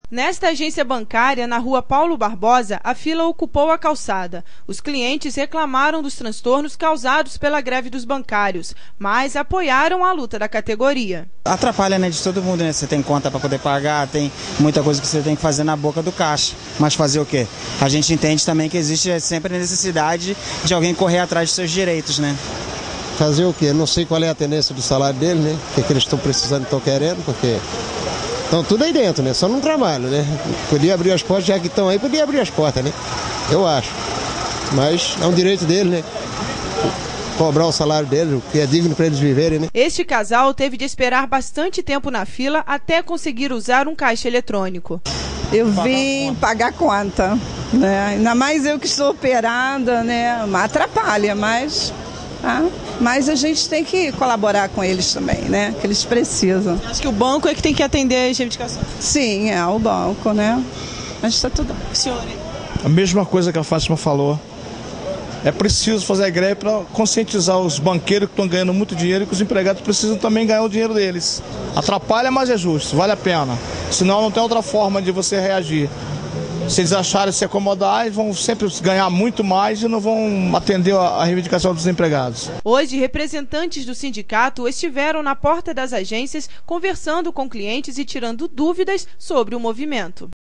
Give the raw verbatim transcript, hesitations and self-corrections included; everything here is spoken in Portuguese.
Nesta agência bancária, na rua Paulo Barbosa, a fila ocupou a calçada. Os clientes reclamaram dos transtornos causados pela greve dos bancários, mas apoiaram a luta da categoria. Atrapalha, né, de todo mundo, né? Você tem conta para poder pagar, tem muita coisa que você tem que fazer na boca do caixa. Mas fazer o quê? A gente entende também que existe sempre a necessidade de alguém correr atrás dos seus direitos, né? Fazer o quê? Não sei qual é a tendência do salário dele, né? O que, é que eles estão precisando e estão querendo, porque... Estão tudo aí dentro, né? Só não trabalho, né? Podia abrir as portas, já que estão aí, podia abrir as portas, né? Eu acho. Mas é um direito dele, né? Cobrar o salário dele, o que é digno para eles viverem, né? Este casal teve de esperar bastante tempo na fila até conseguir usar um caixa eletrônico. Eu vim pagar conta, né? Ainda mais eu que estou operada, né? Atrapalha, mas... Ah, mas a gente tem que colaborar com eles também, né? Que eles precisam. Acho que o banco é que tem que atender as reivindicações. Sim, é o banco, né? Mas está tudo bem. Senhora. A mesma coisa que a Fátima falou. É preciso fazer a greve para conscientizar os banqueiros que estão ganhando muito dinheiro e que os empregados precisam também ganhar o dinheiro deles. Atrapalha, mas é justo, vale a pena. Senão não tem outra forma de você reagir. Se eles acharem se acomodar, eles vão sempre ganhar muito mais e não vão atender a reivindicação dos empregados. Hoje, representantes do sindicato estiveram na porta das agências conversando com clientes e tirando dúvidas sobre o movimento.